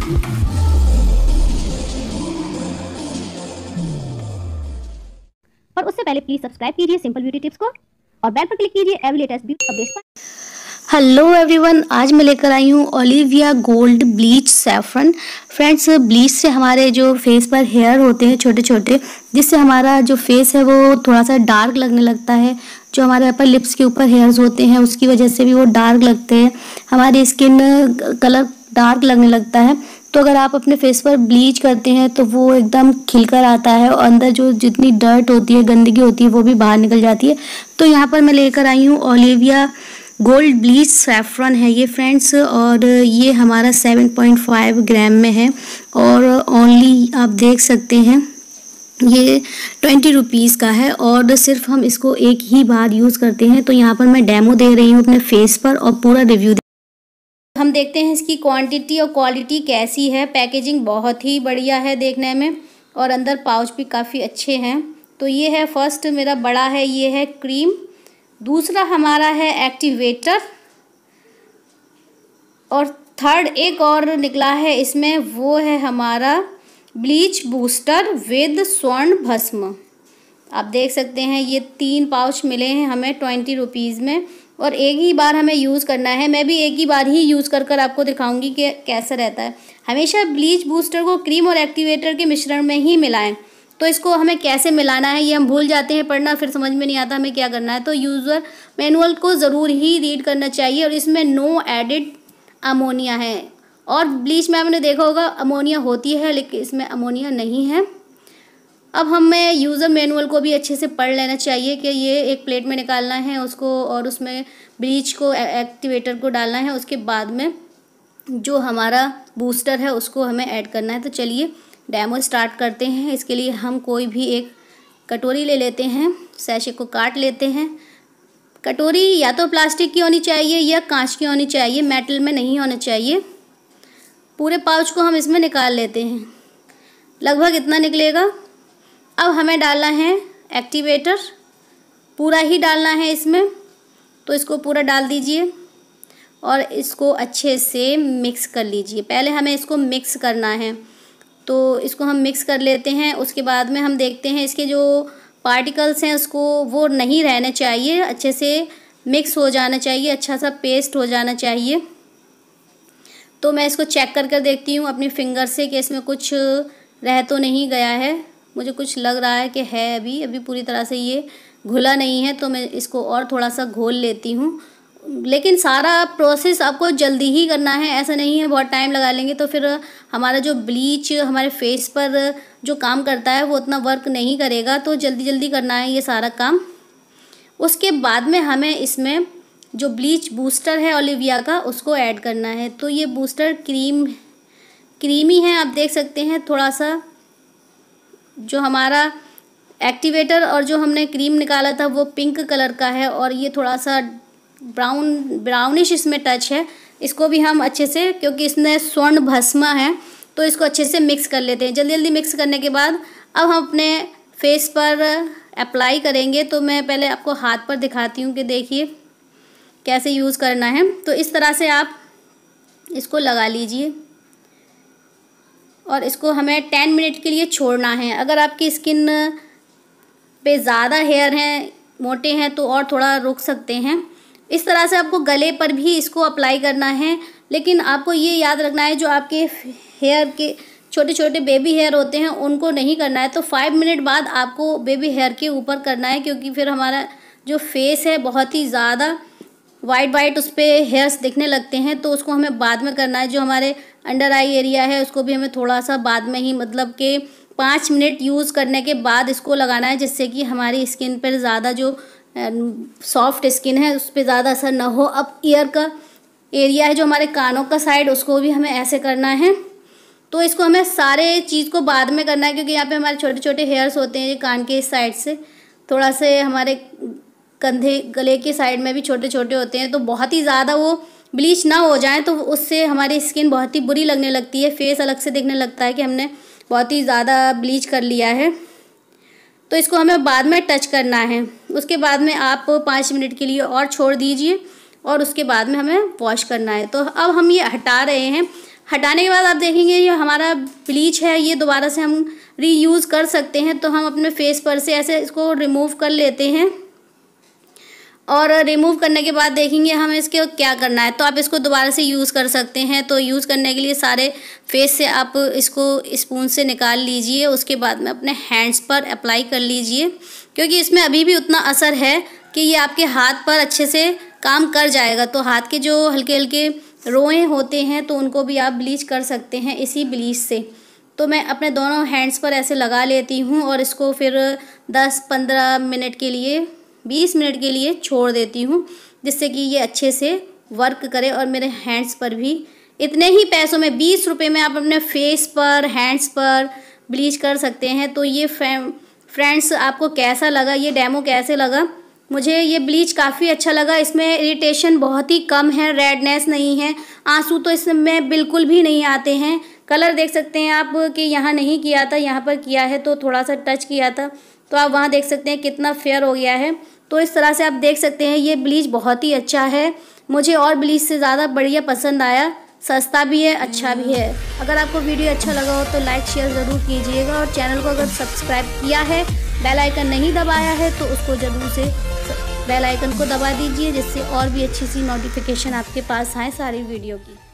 और उससे पहले प्लीज सब्सक्राइब कीजिए सिंपल ब्यूटी टिप्स को और बेल पर क्लिक कीजिए एवरी लेटेस्ट ब्यूटी अपडेट्स पर। हेलो एवरीवन, आज मैं लेकर आई हूँ Olivia gold bleach saffron. Friends, bleach से हमारे जो फेस पर हेयर होते हैं छोटे छोटे, जिससे हमारा जो फेस है वो थोड़ा सा डार्क लगने लगता है। जो हमारे अपर लिप्स के ऊपर हेयर्स होते हैं उसकी वजह से भी वो डार्क लगते हैं, हमारी स्किन कलर डार्क लगने लगता है। तो अगर आप अपने फेस पर ब्लीच करते हैं तो वो एकदम खिलकर आता है और अंदर जो जितनी डर्ट होती है, गंदगी होती है, वो भी बाहर निकल जाती है। तो यहाँ पर मैं लेकर आई हूँ ओलिविया गोल्ड ब्लीच सैफरन है ये फ्रेंड्स, और ये हमारा 7.5 ग्राम में है और ओनली आप देख सकते हैं ये 20 रुपीज़ का है और सिर्फ हम इसको एक ही बार यूज़ करते हैं। तो यहाँ पर मैं डेमो दे रही हूँ अपने फेस पर और पूरा रिव्यू हम देखते हैं इसकी क्वांटिटी और क्वालिटी कैसी है। पैकेजिंग बहुत ही बढ़िया है देखने में और अंदर पाउच भी काफ़ी अच्छे हैं। तो ये है फर्स्ट मेरा बड़ा है, ये है क्रीम। दूसरा हमारा है एक्टिवेटर और थर्ड एक और निकला है इसमें, वो है हमारा ब्लीच बूस्टर विद स्वर्ण भस्म। आप देख सकते हैं ये 3 पाउच मिले हैं हमें 20 रुपीज़ में और एक ही बार हमें यूज़ करना है। मैं भी एक ही बार ही यूज़ कर आपको दिखाऊंगी कि कैसा रहता है। हमेशा ब्लीच बूस्टर को क्रीम और एक्टिवेटर के मिश्रण में ही मिलाएं। तो इसको हमें कैसे मिलाना है ये हम भूल जाते हैं पढ़ना, फिर समझ में नहीं आता हमें क्या करना है। तो यूज़र मैनुअल को ज़रूर ही रीड करना चाहिए और इसमें नो एडिड अमोनिया है। और ब्लीच में आपने देखा होगा अमोनिया होती है लेकिन इसमें अमोनिया नहीं है। अब हमें यूज़र मैनुअल को भी अच्छे से पढ़ लेना चाहिए कि ये एक प्लेट में निकालना है उसको और उसमें ब्लीच को एक्टिवेटर को डालना है, उसके बाद में जो हमारा बूस्टर है उसको हमें ऐड करना है। तो चलिए डेमो स्टार्ट करते हैं। इसके लिए हम कोई भी एक कटोरी ले लेते हैं, सैशे को काट लेते हैं। कटोरी या तो प्लास्टिक की होनी चाहिए या कांच की होनी चाहिए, मेटल में नहीं होना चाहिए। पूरे पाउच को हम इसमें निकाल लेते हैं, लगभग इतना निकलेगा। अब हमें डालना है एक्टिवेटर, पूरा ही डालना है इसमें। तो इसको पूरा डाल दीजिए और इसको अच्छे से मिक्स कर लीजिए। पहले हमें इसको मिक्स करना है, तो इसको हम मिक्स कर लेते हैं। उसके बाद में हम देखते हैं इसके जो पार्टिकल्स हैं उसको वो नहीं रहने चाहिए, अच्छे से मिक्स हो जाना चाहिए, अच्छा सा पेस्ट हो जाना चाहिए। तो मैं इसको चेक कर देखती हूँ अपनी फिंगर से कि इसमें कुछ रह तो नहीं गया है। मुझे कुछ लग रहा है कि है, अभी पूरी तरह से ये घुला नहीं है। तो मैं इसको और थोड़ा सा घोल लेती हूँ। लेकिन सारा प्रोसेस आपको जल्दी ही करना है, ऐसा नहीं है बहुत टाइम लगा लेंगे तो फिर हमारा जो ब्लीच हमारे फेस पर जो काम करता है वो उतना वर्क नहीं करेगा। तो जल्दी जल्दी करना है ये सारा काम। उसके बाद में हमें इसमें जो ब्लीच बूस्टर है ओलिविया का उसको ऐड करना है। तो ये बूस्टर क्रीमी है, आप देख सकते हैं। थोड़ा सा जो हमारा एक्टिवेटर और जो हमने क्रीम निकाला था वो पिंक कलर का है और ये थोड़ा सा ब्राउनिश इसमें टच है। इसको भी हम अच्छे से, क्योंकि इसमें स्वर्ण भस्म है, तो इसको अच्छे से मिक्स कर लेते हैं। जल्दी जल्दी मिक्स करने के बाद अब हम अपने फेस पर अप्लाई करेंगे। तो मैं पहले आपको हाथ पर दिखाती हूँ कि देखिए कैसे यूज़ करना है। तो इस तरह से आप इसको लगा लीजिए और इसको हमें 10 मिनट के लिए छोड़ना है। अगर आपकी स्किन पे ज़्यादा हेयर हैं, मोटे हैं, तो और थोड़ा रुक सकते हैं। इस तरह से आपको गले पर भी इसको अप्लाई करना है। लेकिन आपको ये याद रखना है जो आपके हेयर के छोटे छोटे बेबी हेयर होते हैं उनको नहीं करना है। तो 5 मिनट बाद आपको बेबी हेयर के ऊपर करना है, क्योंकि फिर हमारा जो फेस है बहुत ही ज़्यादा वाइट उस पर हेयर्स दिखने लगते हैं। तो उसको हमें बाद में करना है। जो हमारे अंडर आई एरिया है उसको भी हमें थोड़ा सा बाद में ही, मतलब कि 5 मिनट यूज़ करने के बाद इसको लगाना है, जिससे कि हमारी स्किन पर ज़्यादा जो सॉफ्ट स्किन है उस पर ज़्यादा असर ना हो। अब ईयर का एरिया है जो हमारे कानों का साइड, उसको भी हमें ऐसे करना है। तो इसको हमें सारे चीज़ को बाद में करना है, क्योंकि यहाँ पे हमारे छोटे छोटे हेयर्स होते हैं ये कान के इस साइड से, थोड़ा से हमारे कंधे गले के साइड में भी छोटे छोटे होते हैं। तो बहुत ही ज़्यादा वो ब्लीच ना हो जाए तो उससे हमारी स्किन बहुत ही बुरी लगने लगती है, फेस अलग से दिखने लगता है कि हमने बहुत ही ज़्यादा ब्लीच कर लिया है। तो इसको हमें बाद में टच करना है। उसके बाद में आप 5 मिनट के लिए और छोड़ दीजिए और उसके बाद में हमें वॉश करना है। तो अब हम ये हटा रहे हैं। हटाने के बाद आप देखेंगे ये हमारा ब्लीच है, ये दोबारा से हम रीयूज़ कर सकते हैं। तो हम अपने फेस पर से ऐसे इसको रिमूव कर लेते हैं और रिमूव करने के बाद देखेंगे हमें इसके क्या करना है। तो आप इसको दोबारा से यूज़ कर सकते हैं। तो यूज़ करने के लिए सारे फेस से आप इसको स्पून से निकाल लीजिए, उसके बाद में अपने हैंड्स पर अप्लाई कर लीजिए, क्योंकि इसमें अभी भी उतना असर है कि ये आपके हाथ पर अच्छे से काम कर जाएगा। तो हाथ के जो हल्के हल्के रोए होते हैं तो उनको भी आप ब्लीच कर सकते हैं इसी ब्लीच से। तो मैं अपने दोनों हैंड्स पर ऐसे लगा लेती हूँ और इसको फिर 10-15 मिनट के लिए 20 मिनट के लिए छोड़ देती हूँ, जिससे कि ये अच्छे से वर्क करे और मेरे हैंड्स पर भी इतने ही पैसों में 20 रुपये में आप अपने फेस पर हैंड्स पर ब्लीच कर सकते हैं। तो ये फ्रेंड्स आपको कैसा लगा, ये डेमो कैसे लगा? मुझे ये ब्लीच काफ़ी अच्छा लगा। इसमें इरिटेशन बहुत ही कम है, रेडनेस नहीं है, आंसू तो इसमें बिल्कुल भी नहीं आते हैं। कलर देख सकते हैं आप कि यहाँ नहीं किया था, यहाँ पर किया है तो थोड़ा सा टच किया था तो आप वहाँ देख सकते हैं कितना फेयर हो गया है। तो इस तरह से आप देख सकते हैं ये ब्लीच बहुत ही अच्छा है। मुझे और ब्लीच से ज़्यादा बढ़िया पसंद आया, सस्ता भी है, अच्छा भी है। अगर आपको वीडियो अच्छा लगा हो तो लाइक शेयर ज़रूर कीजिएगा और चैनल को अगर सब्सक्राइब किया है, बेल आइकन नहीं दबाया है तो उसको ज़रूर से बेल आइकन को दबा दीजिए, जिससे और भी अच्छी सी नोटिफिकेशन आपके पास आए सारी वीडियो की।